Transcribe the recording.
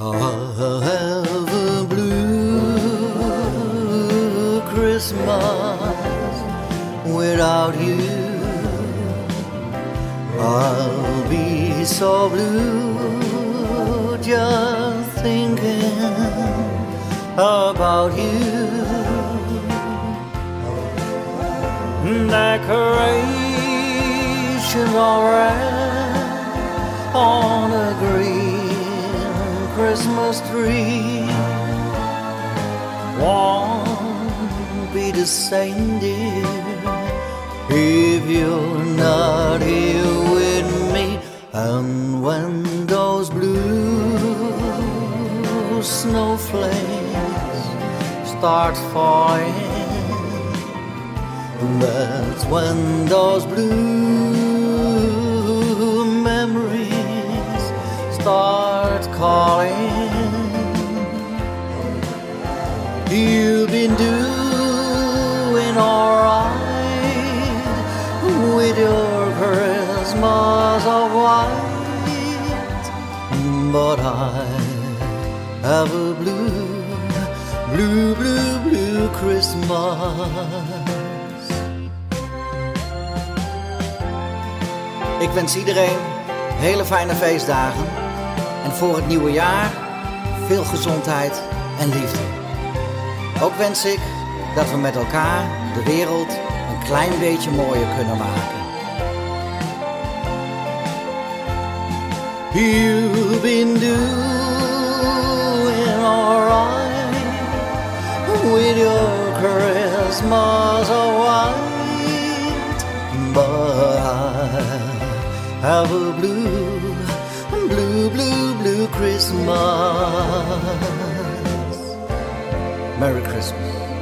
I'll have a blue Christmas without you. I'll be so blue just thinking about you. Decorations are red on a green Christmas tree. Won't be the same, dear, if you're not here with me. And when those blue snowflakes start falling, that's when those blue memories start calling. You've been doing alright with your Christmas of white, but I have a blue Christmas. Ik wens iedereen hele fijne feestdagen en voor het nieuwe jaar veel gezondheid en liefde. Ook wens ik dat we met elkaar de wereld een klein beetje mooier kunnen maken. You've been doing alright with your Christmas of white, but I have a blue Christmas. Merry Christmas.